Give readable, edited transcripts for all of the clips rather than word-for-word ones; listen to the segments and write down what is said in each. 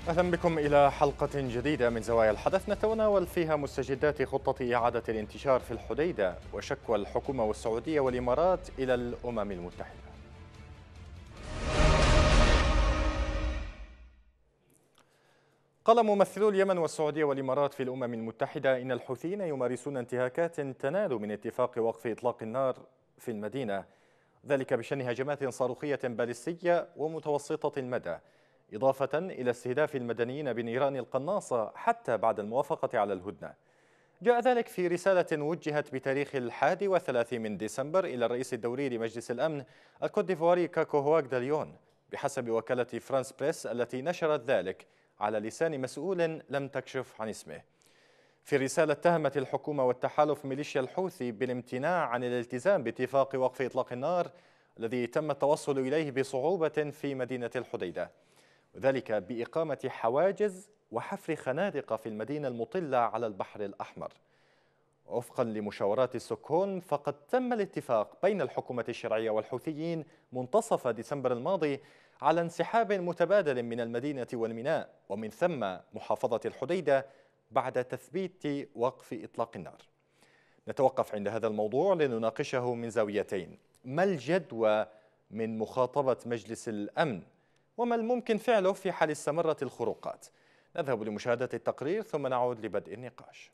أهلا بكم إلى حلقة جديدة من زوايا الحدث نتناول فيها مستجدات خطة إعادة الانتشار في الحديدة وشكوى الحكومة والسعودية والإمارات إلى الأمم المتحدة. قال ممثلو اليمن والسعودية والإمارات في الأمم المتحدة إن الحوثيين يمارسون انتهاكات تنال من اتفاق وقف إطلاق النار في المدينة، ذلك بشن هجمات صاروخية باليستية ومتوسطة المدى، إضافة إلى استهداف المدنيين بنيران القناصة حتى بعد الموافقة على الهدنة. جاء ذلك في رسالة وجهت بتاريخ 31 من ديسمبر إلى الرئيس الدوري لمجلس الأمن الكوتديفواري كاكو هواك داليون بحسب وكالة فرانس بريس التي نشرت ذلك على لسان مسؤول لم تكشف عن اسمه. في الرسالة اتهمت الحكومة والتحالف ميليشيا الحوثي بالامتناع عن الالتزام باتفاق وقف إطلاق النار الذي تم التوصل إليه بصعوبة في مدينة الحديدة، وذلك بإقامة حواجز وحفر خنادق في المدينة المطلة على البحر الأحمر. وفقا لمشاورات ستوكهولم فقد تم الاتفاق بين الحكومة الشرعية والحوثيين منتصف ديسمبر الماضي على انسحاب متبادل من المدينة والميناء ومن ثم محافظة الحديدة بعد تثبيت وقف إطلاق النار. نتوقف عند هذا الموضوع لنناقشه من زاويتين: ما الجدوى من مخاطبة مجلس الأمن؟ وما الممكن فعله في حال استمرت الخروقات؟ نذهب لمشاهدة التقرير ثم نعود لبدء النقاش.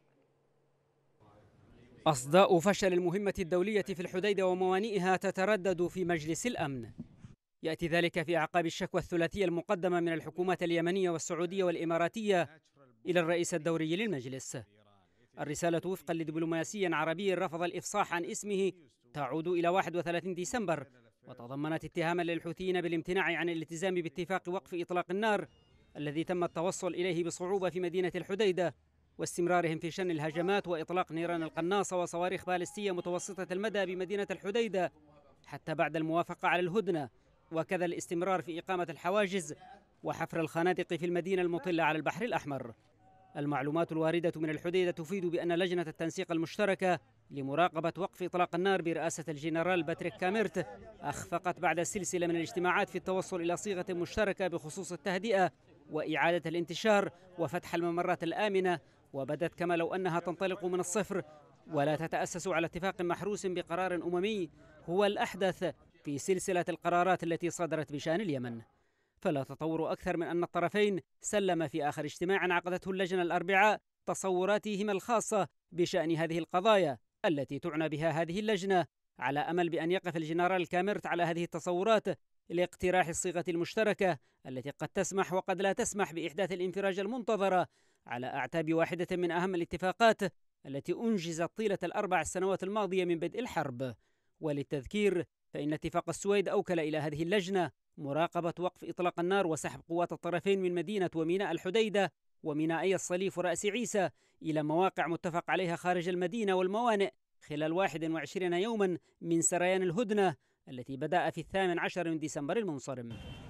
أصداء فشل المهمة الدولية في الحديدة وموانئها تتردد في مجلس الأمن. يأتي ذلك في أعقاب الشكوى الثلاثية المقدمة من الحكومات اليمنية والسعودية والإماراتية إلى الرئيس الدوري للمجلس. الرسالة وفقا لدبلوماسي عربي رفض الإفصاح عن اسمه تعود إلى 31 ديسمبر، وتضمنت اتهاما للحوثيين بالامتناع عن الالتزام باتفاق وقف إطلاق النار الذي تم التوصل إليه بصعوبة في مدينة الحديدة، واستمرارهم في شن الهجمات وإطلاق نيران القناصة وصواريخ باليستية متوسطة المدى بمدينة الحديدة حتى بعد الموافقة على الهدنة، وكذا الاستمرار في إقامة الحواجز وحفر الخنادق في المدينة المطلة على البحر الأحمر. المعلومات الواردة من الحديدة تفيد بأن لجنة التنسيق المشتركة لمراقبة وقف إطلاق النار برئاسة الجنرال باتريك كاميرت أخفقت بعد سلسلة من الاجتماعات في التوصل إلى صيغة مشتركة بخصوص التهدئة وإعادة الانتشار وفتح الممرات الآمنة، وبدت كما لو أنها تنطلق من الصفر ولا تتأسس على اتفاق محروس بقرار أممي هو الأحدث في سلسلة القرارات التي صدرت بشأن اليمن. فلا تطور أكثر من أن الطرفين سلم في آخر اجتماع عقدته اللجنة الأربعاء تصوراتهما الخاصة بشأن هذه القضايا التي تعنى بها هذه اللجنة، على أمل بأن يقف الجنرال كاميرت على هذه التصورات لاقتراح الصيغة المشتركة التي قد تسمح وقد لا تسمح بإحداث الانفراجة المنتظرة على أعتاب واحدة من أهم الاتفاقات التي أنجزت طيلة ال4 سنوات الماضية من بدء الحرب. وللتذكير فإن اتفاق السويد أوكل إلى هذه اللجنة مراقبة وقف إطلاق النار وسحب قوات الطرفين من مدينة وميناء الحديدة ومينائي الصليف ورأس عيسى إلى مواقع متفق عليها خارج المدينة والموانئ خلال 21 يوما من سريان الهدنة التي بدأ في 18 من ديسمبر المنصرم.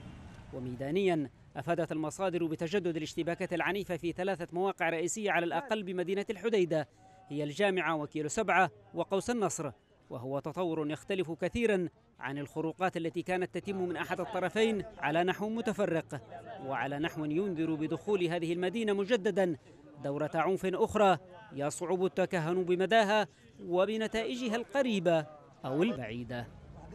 وميدانيا أفادت المصادر بتجدد الاشتباكات العنيفة في 3 مواقع رئيسية على الأقل بمدينة الحديدة، هي الجامعة وكيلو 7 وقوس النصر، وهو تطور يختلف كثيرا عن الخروقات التي كانت تتم من أحد الطرفين على نحو متفرق وعلى نحو ينذر بدخول هذه المدينة مجددا دورة عنف أخرى يصعب التكهن بمداها وبنتائجها القريبة أو البعيدة.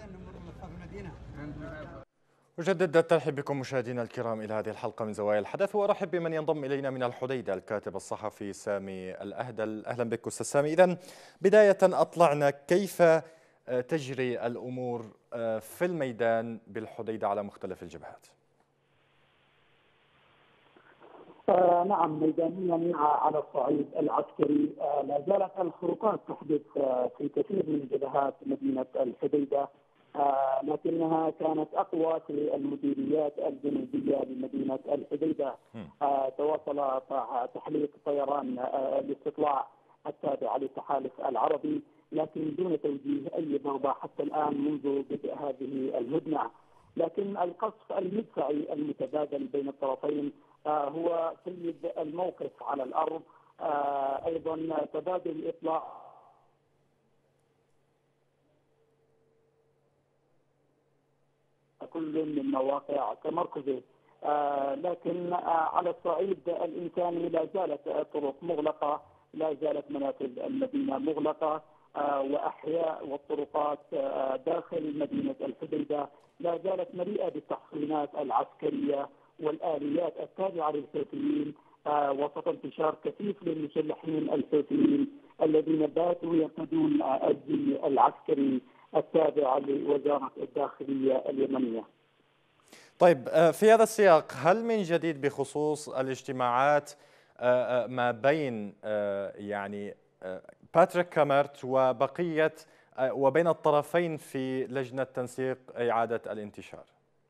أجدد الترحيب بكم مشاهدينا الكرام إلى هذه الحلقة من زوايا الحدث، وأرحب بمن ينضم إلينا من الحديدة الكاتب الصحفي سامي الأهدل. أهلا بك أستاذ سامي. إذن بداية أطلعنا، كيف تجري الأمور في الميدان بالحديدة على مختلف الجبهات؟ نعم، ميدانيا على الصعيد العسكري لا زالت الخروقات تحدث في كثير من جبهات مدينة الحديدة، لكنها كانت أقوى في المديريات الجنوبية لمدينة الحديدة. تواصل تحليق طيران الاستطلاع التابع للتحالف العربي، لكن دون توجيه أي ضربة حتى الآن منذ بدء هذه الهدنة. لكن القصف المدفعي المتبادل بين الطرفين هو سيد الموقف على الأرض. أيضا تبادل الإطلاع كل من مواقع تمركزه لكن على الصعيد الإنساني لا زالت الطرق مغلقة، لا زالت منافذ المدينة مغلقة، وأحياء والطرقات داخل مدينة الحديدة لا زالت مليئة بالتحصينات العسكرية والآليات التابعة للحوثيين، وسط انتشار كثيف للمسلحين الحوثيين الذين باتوا يرتدون الزي العسكري التابع لوزارة الداخلية اليمنية. طيب، في هذا السياق هل من جديد بخصوص الاجتماعات ما بين يعني باتريك كامرت وبقية وبين الطرفين في لجنة تنسيق إعادة الانتشار؟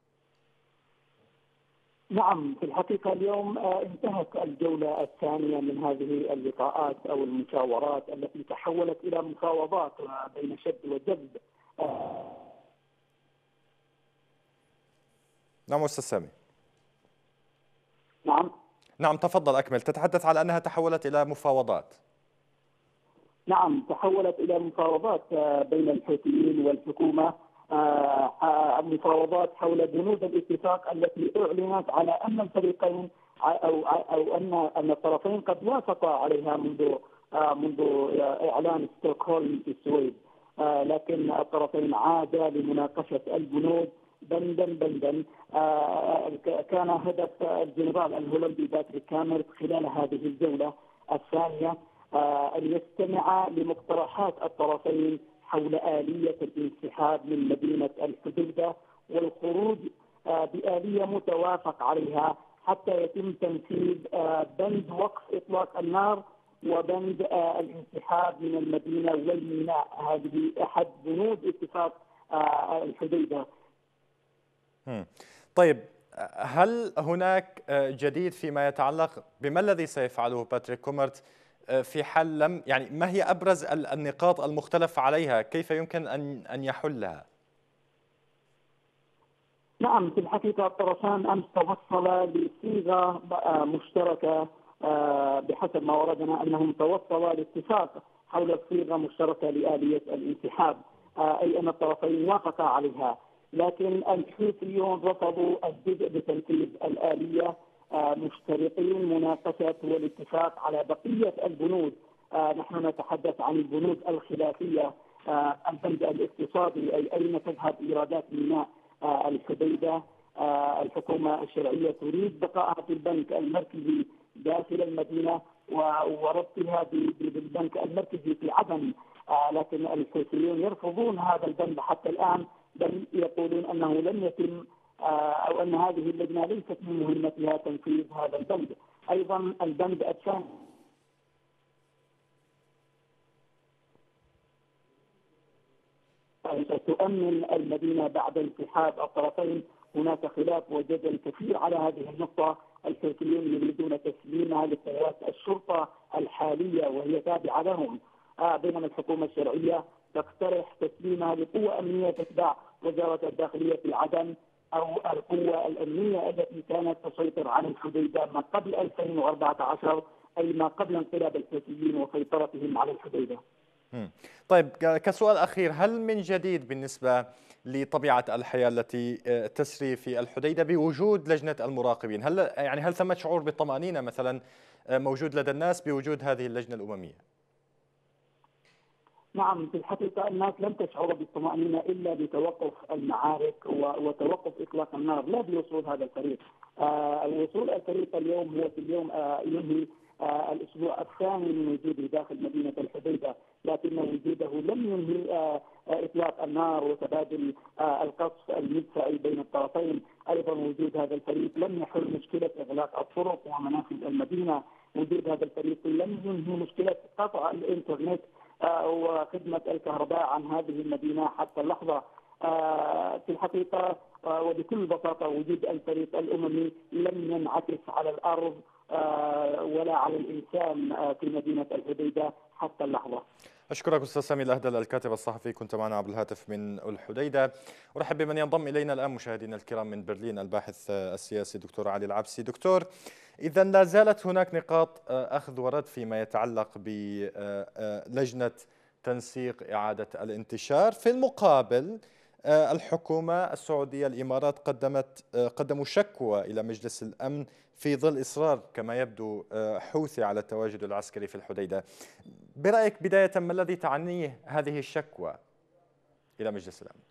نعم، في الحقيقة اليوم انتهت الجولة الثانية من هذه اللقاءات أو المشاورات التي تحولت إلى مفاوضات بين شد وجذب. نعم أستاذ سامي. نعم تفضل أكمل. تتحدث على أنها تحولت إلى مفاوضات. نعم، تحولت إلى مفاوضات بين الحوثيين والحكومة، مفاوضات حول بنود الاتفاق التي أعلنت على أن الفريقين أو أن الطرفين قد وافقا عليها منذ إعلان ستوكهولم في السويد، لكن الطرفين عادا لمناقشة البنود بندا. كان هدف الجنرال الهولندي باتريك كامرت خلال هذه الجولة الثانية أن يستمع لمقترحات الطرفين حول آلية الانسحاب من مدينة الحديدة والخروج بآلية متوافق عليها حتى يتم تنفيذ بند وقف إطلاق النار وبند الانسحاب من المدينة والميناء. هذه أحد بنود اتفاق الحديدة. طيب، هل هناك جديد فيما يتعلق بما الذي سيفعله باتريك كامرت في حال لم يعني ما هي أبرز النقاط المختلف عليها؟ كيف يمكن أن يحلها؟ نعم، في الحقيقة الطرفان أمس توصلا لصيغة مشتركة، بحسب ما وردنا أنهم توصلا لاتفاق حول صيغة مشتركة لآلية الانسحاب، أي أن الطرفين وافقا عليها، لكن الحوثيون رفضوا البدء بتنفيذ الآلية، مشترطين مناقشة والاتفاق على بقية البنود. نحن نتحدث عن البنود الخلافية، البند الاقتصادي أي أين تذهب إيرادات ميناء الحديدة. الحكومة الشرعية تريد بقائها في البنك المركزي داخل المدينة وربطها بالبنك المركزي في عدن، لكن الحوثيون يرفضون هذا البند حتى الآن، بل يقولون أنه لم يتم أو أن هذه اللجنة ليست من مهمتها تنفيذ هذا البند. أيضا البند الثاني تؤمن المدينة بعد انسحاب الطرفين. هناك خلاف وجدل كثير على هذه النقطة. الحوثيون يريدون تسليمها لقوات الشرطة الحالية وهي تابعة لهم، بينما الحكومة الشرعية تقترح تسليمها لقوة أمنية تتبع وزارة الداخلية في عدن أو القوة الأمنية التي كانت تسيطر على الحديدة ما قبل 2014، أي ما قبل انقلاب الحوثيين وسيطرتهم على الحديدة. طيب، كسؤال أخير، هل من جديد بالنسبة لطبيعة الحياة التي تسري في الحديدة بوجود لجنة المراقبين؟ هل ثمة شعور بالطمأنينة مثلا موجود لدى الناس بوجود هذه اللجنة الأممية؟ نعم، في الحقيقة الناس لم تشعر بالطمأنينة إلا بتوقف المعارك وتوقف إطلاق النار، لا بوصول هذا الفريق. وصول الفريق اليوم هو في اليوم ينهي الأسبوع الثاني من وجوده داخل مدينة الحديدة، لكن وجوده لم ينهي إطلاق النار وتبادل القصف المدفعي بين الطرفين. أيضا وجود هذا الفريق لم يحل مشكلة إغلاق الطرق ومنافذ المدينة. وجود هذا الفريق لم ينهي مشكلة قطع الإنترنت وخدمة الكهرباء عن هذه المدينة حتى اللحظة. في الحقيقة وبكل بساطة وجود الفريق الأممي لم ينعكس على الأرض ولا على الإنسان في مدينة الحديدة حتى اللحظة. أشكرك أستاذ سامي الأهدل، الكاتب الصحفي، كنت معنا عبر الهاتف من الحديدة. أرحب بمن ينضم إلينا الآن مشاهدينا الكرام من برلين، الباحث السياسي دكتور علي العبسي. دكتور، إذا لا زالت هناك نقاط أخذ ورد فيما يتعلق بلجنة تنسيق إعادة الانتشار، في المقابل الحكومة السعودية الإمارات قدموا شكوى إلى مجلس الأمن في ظل إصرار كما يبدو حوثي على التواجد العسكري في الحديدة. برأيك بداية ما الذي تعنيه هذه الشكوى إلى مجلس الأمن؟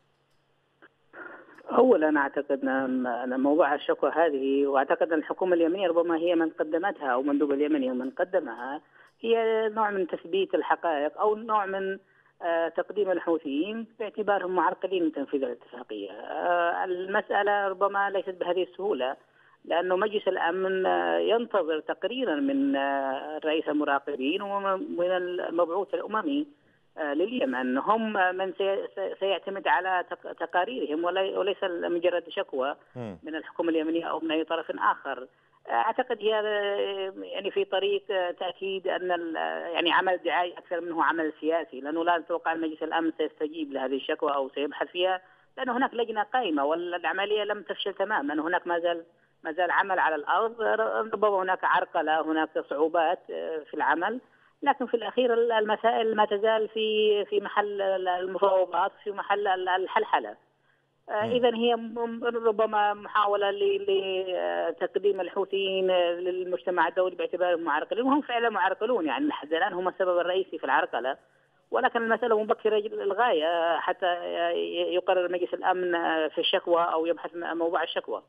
أولا أعتقد أن موضوع الشكوى هذه، وأعتقد أن الحكومة اليمنية ربما هي من قدمتها أو مندوب اليمني من قدمها، هي نوع من تثبيت الحقائق أو نوع من تقديم الحوثيين باعتبارهم معرقلين من تنفيذ الاتفاقية. المسألة ربما ليست بهذه السهولة، لأنه مجلس الأمن ينتظر تقريرا من رئيس المراقبين ومن المبعوث الأممي لليمن، هم من سيعتمد على تقاريرهم وليس مجرد شكوى من الحكومة اليمنية أو من أي طرف آخر. أعتقد هي يعني في طريق تأكيد أن يعني عمل دعائي أكثر منه عمل سياسي، لأنه لا نتوقع أن مجلس الأمن سيستجيب لهذه الشكوى أو سيبحث فيها، لأن هناك لجنة قائمة والعملية لم تفشل تماما، هناك ما زال عمل على الأرض، ربما هناك عرقلة، هناك صعوبات في العمل، لكن في الأخير المسائل ما تزال في محل المفاوضات، في محل الحلحلة. إذا هي ربما محاولة لتقديم الحوثيين للمجتمع الدولي باعتبارهم معرقلين، وهم فعلا معرقلون، يعني لحد الآن هم السبب الرئيسي في العرقلة، ولكن المسألة مبكرة للغاية حتى يقرر مجلس الأمن في الشكوى أو يبحث موضوع الشكوى.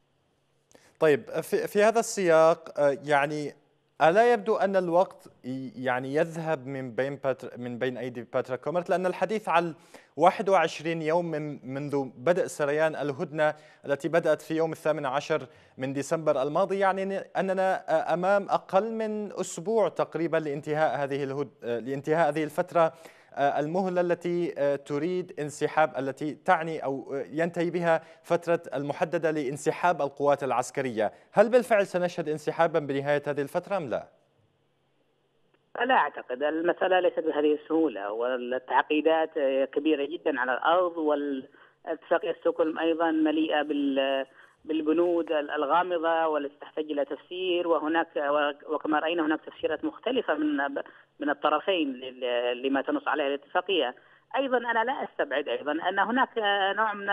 طيب، في هذا السياق يعني ألا يبدو أن الوقت يعني يذهب من بين أيدي باترا كومرت، لأن الحديث عن 21 يوم منذ بدء سريان الهدنة التي بدأت في يوم 18 من ديسمبر الماضي، يعني أننا أمام أقل من أسبوع تقريبا لانتهاء هذه الفترة المهلة التي تريد انسحاب، التي تعني أو ينتهي بها فترة المحددة لانسحاب القوات العسكرية. هل بالفعل سنشهد انسحابا بنهاية هذه الفترة أم لا؟ لا أعتقد، المسألة ليست بهذه السهولة، والتعقيدات كبيرة جدا على الأرض، والاتفاقية ستوكهولم أيضا مليئة بالبنود الغامضة والتي تحتاج إلى تفسير، وهناك وكما رأينا هناك تفسيرات مختلفة من الطرفين لما تنص عليه الاتفاقية. أيضا أنا لا أستبعد أيضا أن هناك نوع من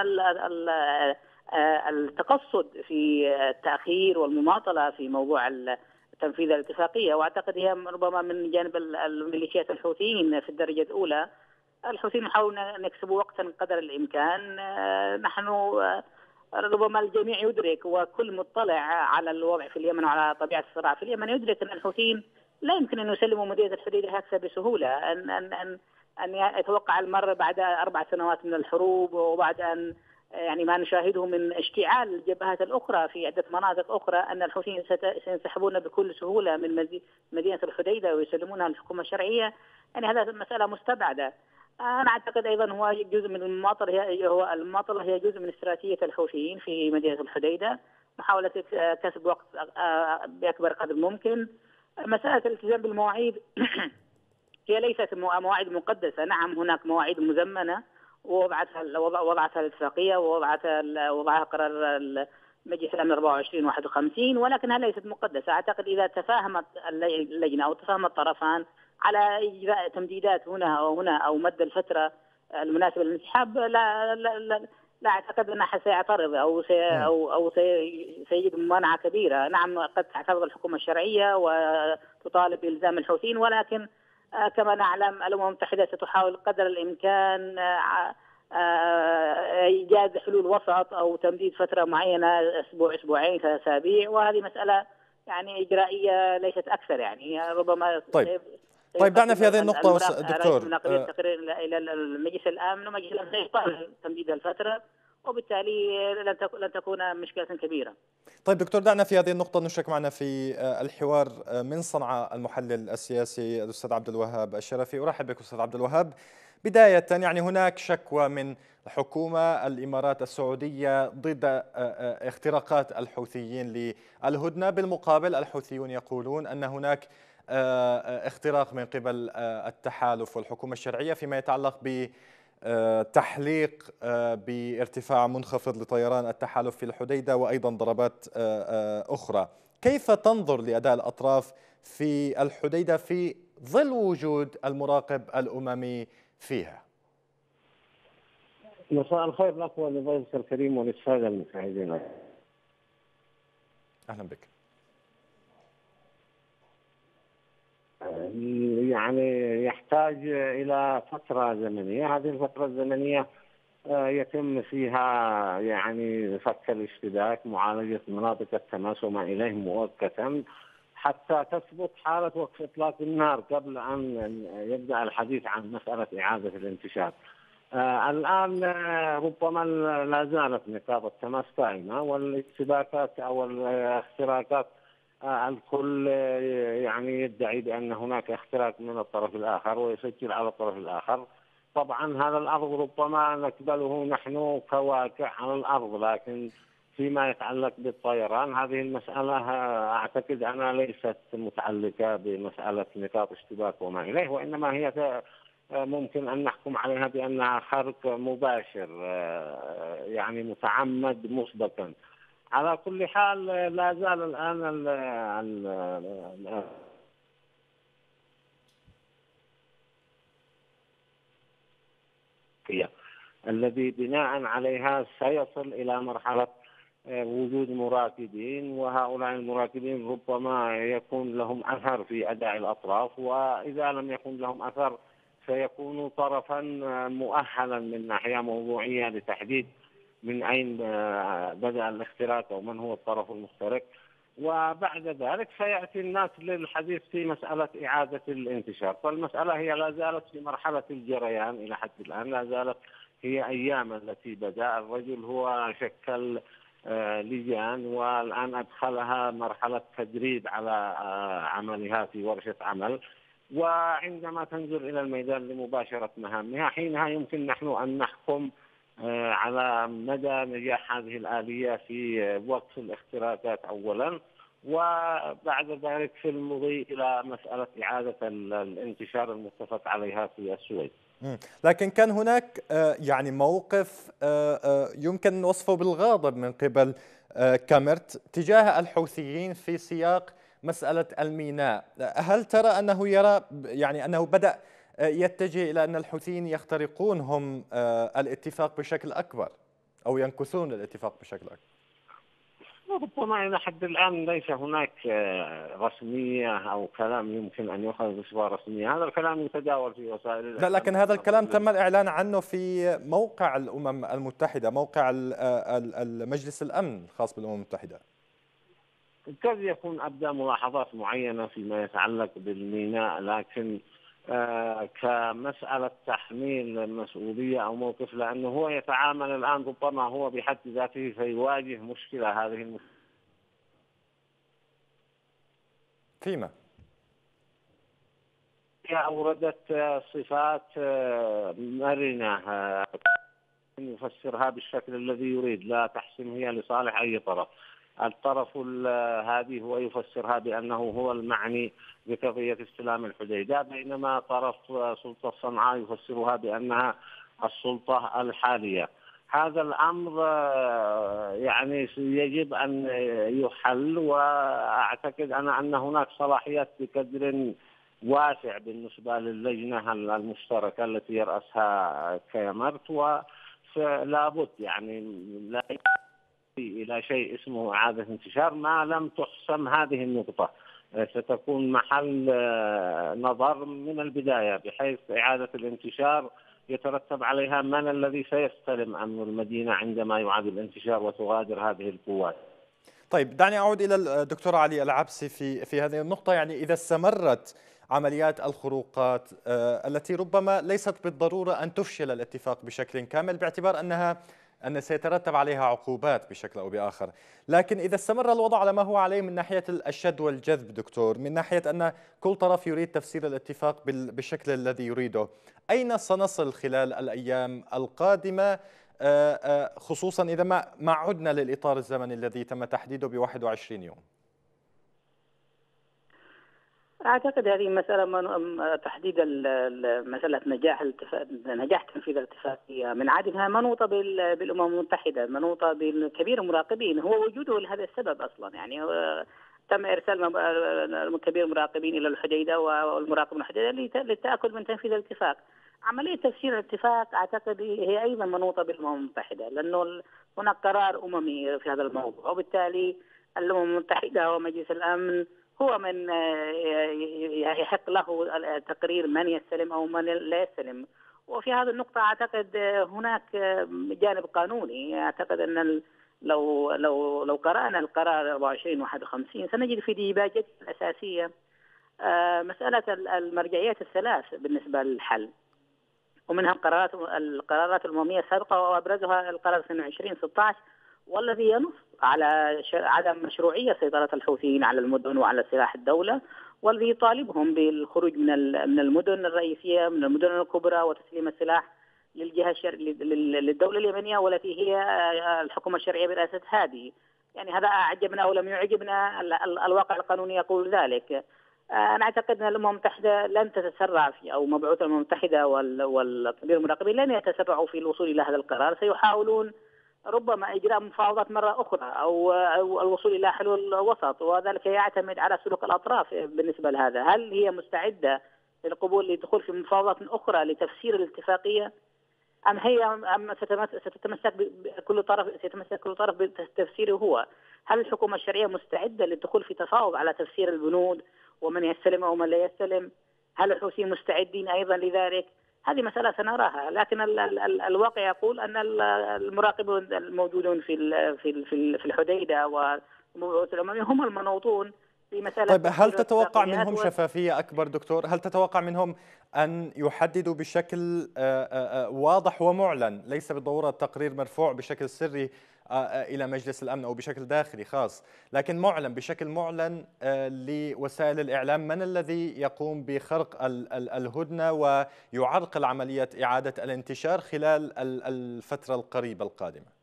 التقصد في التأخير والمماطلة في موضوع تنفيذ الاتفاقية، وأعتقد هي ربما من جانب الميليشيات الحوثيين في الدرجة الأولى. الحوثيين يحاولون أن يكسبوا وقتا قدر الإمكان. نحن ربما الجميع يدرك وكل مطلع على الوضع في اليمن وعلى طبيعة الصراع في اليمن يدرك أن الحوثيين لا يمكن أن يسلموا مدينة الحديدة هكذا بسهولة، أن يتوقع المر بعد 4 سنوات من الحروب، وبعد أن يعني ما نشاهده من اشتعال الجبهات الأخرى في عدة مناطق أخرى، أن الحوثيين سينسحبون بكل سهولة من مدينة الحديدة ويسلمونها للحكومة الشرعية. يعني هذا مسألة مستبعدة. أنا أعتقد أيضا هو جزء من المماطلة، هي جزء من استراتيجية الحوثيين في مدينة الحديدة، محاولة كسب وقت بأكبر قدر ممكن. مسألة الالتزام بالمواعيد هي ليست مواعيد مقدسة، نعم هناك مواعيد مزمنة وضعتها الاتفاقية ووضعها قرار مجلس الأمن 2451، ولكنها ليست مقدسة. أعتقد إذا تفاهمت اللجنة أو تفاهم الطرفان على إجراء تمديدات هنا أو هنا أو مد الفترة المناسبة للانسحاب، لا أعتقد أنها سيعترض أو سيجد ممانعة كبيرة. نعم قد تعترض الحكومة الشرعية وتطالب بإلزام الحوثيين، ولكن كما نعلم الأمم المتحدة ستحاول قدر الإمكان إيجاد حلول وسط أو تمديد فترة معينة، أسبوع أسبوعين 3 أسابيع، وهذه مسألة يعني إجرائية ليست أكثر. يعني ربما طيب دعنا في هذه النقطة دكتور تقرير إلى مجلس الأمن، ومجلس الأمن سيقرر تمديد الفترة، وبالتالي لن تكون مشكلة كبيرة. طيب دكتور، دعنا في هذه النقطة نشرك معنا في الحوار من صنعاء المحلل السياسي الأستاذ عبد الوهاب الشرفي. أرحب بك أستاذ عبد الوهاب. بداية يعني هناك شكوى من حكومة الإمارات السعودية ضد اختراقات الحوثيين للهدنة، بالمقابل الحوثيون يقولون أن هناك اختراق من قبل التحالف والحكومة الشرعية فيما يتعلق بتحليق بارتفاع منخفض لطيران التحالف في الحديدة وأيضا ضربات أخرى. كيف تنظر لأداء الأطراف في الحديدة في ظل وجود المراقب الأممي فيها؟ مساء الخير لك ولضيفك الكريم وللسادة المشاهدين. أهلا بك. يعني يحتاج إلى فترة زمنية، هذه الفترة الزمنية يتم فيها يعني فك الاشتباك، معالجة مناطق التماس وما إليه مؤقتا حتى تثبت حالة وقف إطلاق النار قبل أن يبدأ الحديث عن مسألة إعادة الانتشار. الآن ربما لا زالت نقاط التماس قائمة، والاشتباكات أو الاختراقات الكل يعني يدعي بأن هناك اختراق من الطرف الآخر ويسجل على الطرف الآخر. طبعا هذا الأرض ربما نقبله نحن كواقع على الأرض، لكن فيما يتعلق بالطيران هذه المسألة أعتقد أنها ليست متعلقة بمسألة نقاط اشتباك وما إليه، وإنما هي ممكن أن نحكم عليها بأنها خرق مباشر يعني متعمد مسبقا. على كل حال لا زال الآن الذي بناء عليها سيصل إلى مرحلة وجود مراقبين، وهؤلاء المراقبين ربما يكون لهم أثر في أداء الأطراف، وإذا لم يكن لهم أثر سيكون طرفا مؤهلا من ناحية موضوعية لتحديد من أين بدأ الاختراق أو من هو الطرف المخترق. وبعد ذلك سيأتي الناس للحديث في مسألة إعادة الانتشار. فالمسألة هي لا زالت في مرحلة الجريان إلى حد الآن، لا زالت هي أيام التي بدأ الرجل هو شكل لجان والآن أدخلها مرحلة تدريب على عملها في ورشة عمل، وعندما تنزل إلى الميدان لمباشرة مهامها حينها يمكن نحن أن نحكم على مدى نجاح هذه الآلية في وقف الاختراقات أولا، وبعد ذلك في المضي إلى مسألة إعادة الانتشار المتفق عليها في السويد. لكن كان هناك يعني موقف يمكن وصفه بالغاضب من قبل كاميرت تجاه الحوثيين في سياق مسألة الميناء. هل ترى أنه يرى يعني أنه بدأ يتجه إلى أن الحوثيين يخترقون هم الاتفاق بشكل أكبر أو ينكثون الاتفاق بشكل أكبر؟ ربما إلى حد الآن ليس هناك رسمية أو كلام يمكن أن يؤخذ بصفة رسمية، هذا الكلام يتداول في وسائل الإعلام. لا، لكن هذا الكلام تم الإعلان عنه في موقع الأمم المتحدة، موقع المجلس الأمن الخاص بالأمم المتحدة. قد يكون أبدى ملاحظات معينة فيما يتعلق بالميناء، لكن كمسألة تحميل مسؤولية أو موقف، لأنه هو يتعامل الآن ربما هو بحد ذاته فيواجه مشكلة. هذه المشكلة فيما أوردت صفات مرنة يفسرها بالشكل الذي يريد، لا تحسم هي لصالح أي طرف. الطرف هذه هو يفسرها بأنه هو المعني بقضية استلام الحديدة، بينما طرف سلطة صنعاء يفسرها بأنها السلطة الحالية. هذا الأمر يعني يجب أن يحل، وأعتقد أنا أن هناك صلاحيات بقدر واسع بالنسبة للجنة المشتركة التي يرأسها كاميرت، ولا بد يعني لا إلى شيء اسمه إعادة انتشار ما لم تحسم هذه النقطة. ستكون محل نظر من البداية، بحيث إعادة الانتشار يترتب عليها من الذي سيستلم أمن المدينة عندما يعاد الانتشار وتغادر هذه القوات. طيب، دعني أعود إلى الدكتور علي العبسي في هذه النقطة. يعني إذا استمرت عمليات الخروقات التي ربما ليست بالضرورة أن تفشل الاتفاق بشكل كامل، باعتبار أن سيترتب عليها عقوبات بشكل أو بآخر، لكن إذا استمر الوضع على ما هو عليه من ناحية الشد والجذب دكتور، من ناحية أن كل طرف يريد تفسير الاتفاق بالشكل الذي يريده، أين سنصل خلال الأيام القادمة، خصوصا إذا ما عدنا للإطار الزمني الذي تم تحديده ب21 يوم؟ أعتقد هذه مسألة تحديد مسألة نجاح تنفيذ الاتفاقية من عدمها منوطة بالأمم المتحدة، منوطة بكبير المراقبين. هو وجوده لهذا السبب أصلا، يعني تم إرسال كبير المراقبين إلى الحديدة والمراقب الحديدة للتأكد من تنفيذ الاتفاق. عملية تفسير الاتفاق أعتقد هي أيضا منوطة بالأمم المتحدة، لأنه هناك قرار أممي في هذا الموضوع، وبالتالي الأمم المتحدة ومجلس الأمن هو من يحق له تقرير من يستلم أو من لا يستلم. وفي هذه النقطة أعتقد هناك جانب قانوني. أعتقد أن لو قرأنا القرار 2451 سنجد في ديباجته الأساسية مسألة المرجعيات الثلاث بالنسبة للحل، ومنها القرارات الأممية السابقة، وأبرزها القرار 2216 والذي ينص على عدم مشروعية سيطرة الحوثيين على المدن وعلى سلاح الدولة، والذي يطالبهم بالخروج من المدن الرئيسية، من المدن الكبرى، وتسليم السلاح للدولة اليمنية والتي هي الحكومة الشرعية برئاسة هادي. يعني هذا أعجبنا أو لم يعجبنا، الواقع القانوني يقول ذلك. أنا أعتقد أن الأمم المتحدة لن تتسرع أو مبعوث الأمم المتحدة والكبير المراقبين لن يتسرعوا في الوصول إلى هذا القرار. سيحاولون ربما إجراء مفاوضات مرة أخرى أو الوصول إلى حلول وسط، وذلك يعتمد على سلوك الأطراف بالنسبة لهذا. هل هي مستعدة للقبول للدخول في مفاوضات أخرى لتفسير الاتفاقية، أم ستتمسك كل طرف بتفسيره هو؟ هل الحكومة الشرعية مستعدة للدخول في تفاوض على تفسير البنود ومن يستلم أو من لا يستلم؟ هل الحوثيين مستعدين أيضا لذلك؟ هذه مسألة سنراها، لكن الواقع يقول أن المراقبون الموجودون في الحديدة والمبعوث الأممي هم المنوطون في مسألة. طيب، هل تتوقع منهم شفافية أكبر دكتور؟ هل تتوقع منهم أن يحددوا بشكل واضح ومعلن، ليس بالضرورة التقرير مرفوع بشكل سري إلى مجلس الأمن أو بشكل داخلي خاص، لكن معلن بشكل معلن لوسائل الإعلام، من الذي يقوم بخرق الهدنة ويعرقل عملية إعادة الانتشار خلال الفترة القريبة القادمة؟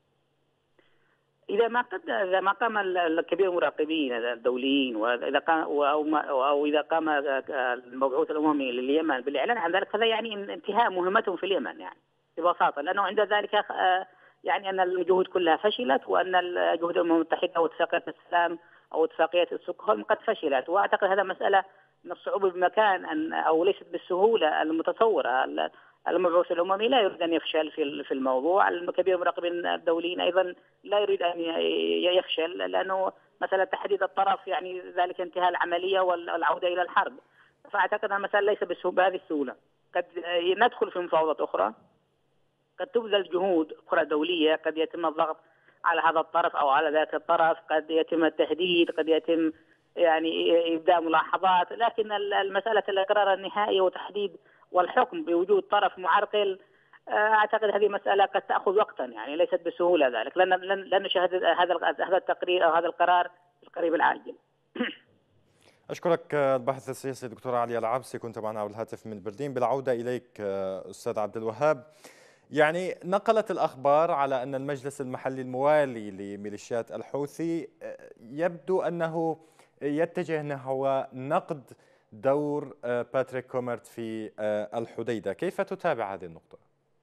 إذا ما قام الكبير المراقبين الدوليين إذا قام المبعوث الأممي لليمن بالإعلان عن ذلك، فهذا يعني انتهاء مهمتهم في اليمن يعني ببساطة، لأنه عند ذلك يعني أن الجهود كلها فشلت، وأن جهود الأمم المتحدة واتفاقية السلام أو اتفاقية ستوكهولم قد فشلت. وأعتقد هذا مسألة من الصعوبة بمكان أو ليست بالسهولة المتصورة. المبعوث الأممي لا يريد أن يفشل في الموضوع، الكبير المراقبين الدوليين أيضا لا يريد أن يفشل، لأنه مسألة تحديد الطرف يعني ذلك انتهاء العملية والعودة إلى الحرب. فأعتقد أن المسألة ليس بهذه السهولة. قد ندخل في مفاوضات أخرى، قد تبذل جهود أخرى دولية، قد يتم الضغط على هذا الطرف أو على ذاك الطرف، قد يتم التهديد، قد يتم يعني إبداء ملاحظات، لكن المسألة القرار النهائي وتحديد والحكم بوجود طرف معرقل أعتقد هذه مسألة قد تأخذ وقتا، يعني ليست بسهولة ذلك. لن نشاهد هذا التقرير أو هذا القرار في القريب العاجل. أشكرك الباحث السياسي دكتور علي العبسي، كنت معنا على الهاتف من برلين. بالعودة إليك أستاذ عبد الوهاب، يعني نقلت الأخبار على أن المجلس المحلي الموالي لميليشيات الحوثي يبدو أنه يتجه نحو نقد دور باتريك كومرت في الحديدة. كيف تتابع هذه النقطة؟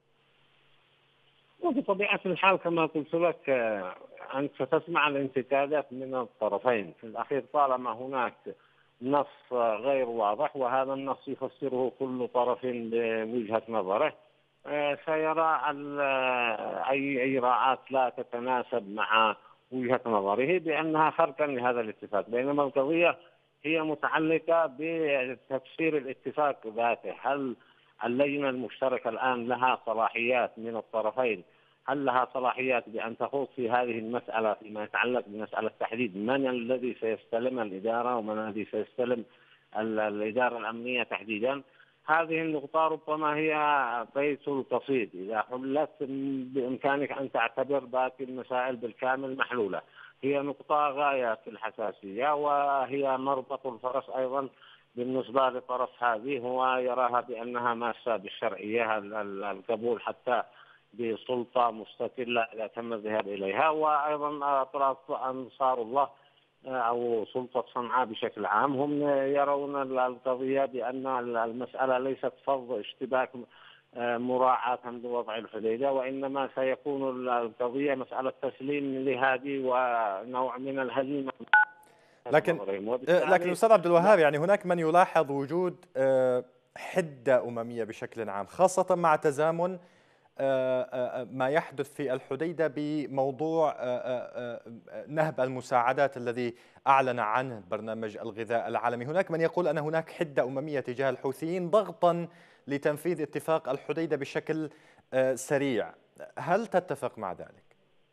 وبطبيعة الحال كما قلت لك أنت ستسمع الانتقادات من الطرفين في الأخير طالما هناك نص غير واضح، وهذا النص يفسره كل طرف بوجهة نظره، سيرى أي إجراءات لا تتناسب مع وجهة نظره بأنها خرقا لهذا الاتفاق، بينما القضية هي متعلقة بتفسير الاتفاق ذاته. هل اللجنة المشتركة الآن لها صلاحيات من الطرفين؟ هل لها صلاحيات بأن تخوض في هذه المسألة فيما يتعلق بمسألة تحديد من الذي سيستلم الإدارة ومن الذي سيستلم الإدارة الأمنية تحديدا؟ هذه النقطة ربما هي بيت القصيد، إذا حلت بإمكانك أن تعتبر باقي المسائل بالكامل محلولة. هي نقطة غاية في الحساسية، وهي مربط الفرس أيضا بالنسبة لطرف هذه، هو يراها بأنها ماسة بالشرعية، القبول حتى بسلطة مستقلة إذا تم الذهاب إليها. وأيضا أطراف أنصار الله أو سلطة صنعاء بشكل عام هم يرون القضية بأن المسألة ليست فرض اشتباك مراعاة لوضع الحديدة، وإنما سيكون القضية مسألة تسليم لهذه ونوع من الهزيمة. لكن أستاذ عبد الوهاب، يعني هناك من يلاحظ وجود حدة أممية بشكل عام، خاصة مع تزامن ما يحدث في الحديدة بموضوع نهب المساعدات الذي أعلن عنه برنامج الغذاء العالمي. هناك من يقول أن هناك حدة أممية تجاه الحوثيين ضغطا لتنفيذ اتفاق الحديدة بشكل سريع، هل تتفق مع ذلك؟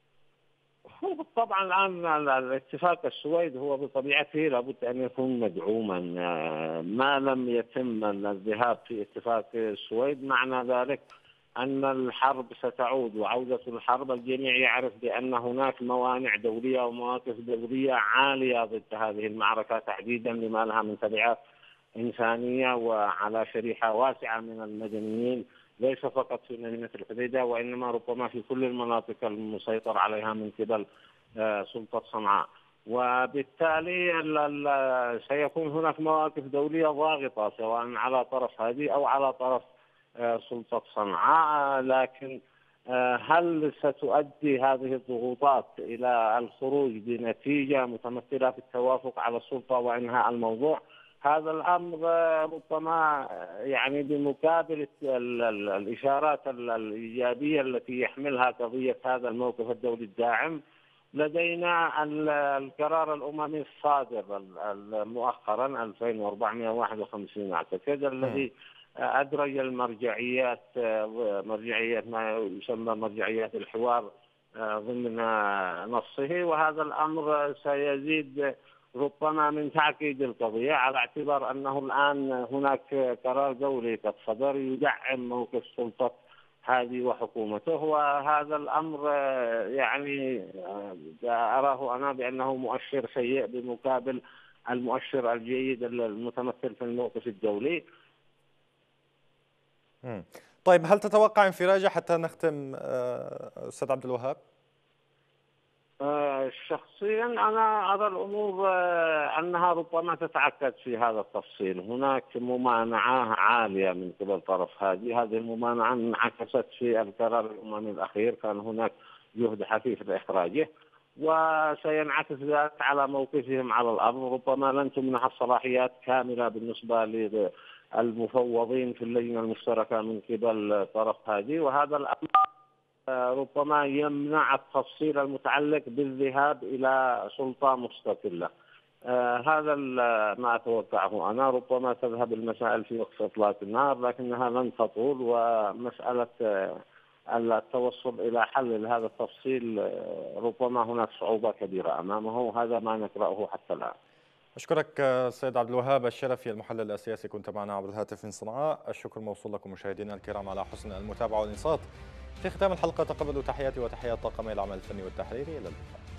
طبعا الآن الاتفاق السويد هو بطبيعته لابد أن يكون مدعوما. ما لم يتم الذهاب في اتفاق السويد معنى ذلك أن الحرب ستعود، وعودة الحرب الجميع يعرف بأن هناك موانع دولية ومواقف دولية عالية ضد هذه المعركة تحديدا لما لها من تبعات إنسانية وعلى شريحة واسعة من المدنيين، ليس فقط في مدينة الحديدة وإنما ربما في كل المناطق المسيطر عليها من قبل سلطة صنعاء. وبالتالي سيكون هناك مواقف دولية ضاغطة سواء على طرف هذه أو على طرف سلطة صنعاء، لكن هل ستؤدي هذه الضغوطات إلى الخروج بنتيجة متمثلة في التوافق على السلطة وإنهاء الموضوع؟ هذا الأمر ربما يعني بمقابل الإشارات الإيجابية التي يحملها قضية هذا الموقف الدولي الداعم، لدينا القرار الأممي الصادر مؤخرا 2451 أعتقد الذي أدرج المرجعيات، مرجعيات ما يسمى مرجعيات الحوار ضمن نصه، وهذا الأمر سيزيد ربما من تعقيد القضية على اعتبار أنه الآن هناك قرار دولي قد صدر يدعم موقف سلطة هذه وحكومته، وهذا الأمر يعني أراه أنا بأنه مؤشر سيء بمقابل المؤشر الجيد المتمثل في الموقف الدولي. طيب، هل تتوقع انفراجة حتى نختم أستاذ عبد الوهاب؟ شخصيا أنا أرى الأمور أنها ربما تتعقد في هذا التفصيل. هناك ممانعة عالية من قبل طرف هذه الممانعة انعكست في القرار الأممي الأخير، كان هناك جهد حثيث لإخراجه وسينعكس ذلك على موقفهم على الأرض. ربما لن تمنح الصلاحيات كاملة بالنسبة للمفوضين في اللجنة المشتركة من قبل طرف هذه، وهذا الأمر ربما يمنع التفصيل المتعلق بالذهاب إلى سلطة مستقلة. هذا ما أتوقعه أنا. ربما تذهب المسائل في وقت إطلاق النار لكنها لن تطول، ومسألة التوصل إلى حل هذا التفصيل ربما هناك صعوبة كبيرة أمامه، هذا ما نقرأه حتى الآن. أشكرك سيد عبد الوهاب الشرفي المحلل السياسي، كنت معنا عبر الهاتف من صنعاء. الشكر موصول لكم مشاهدينا الكرام على حسن المتابعة والإنصات. في ختام الحلقة تقبلوا تحياتي وتحيات طاقم العمل الفني والتحريري. إلى اللقاء.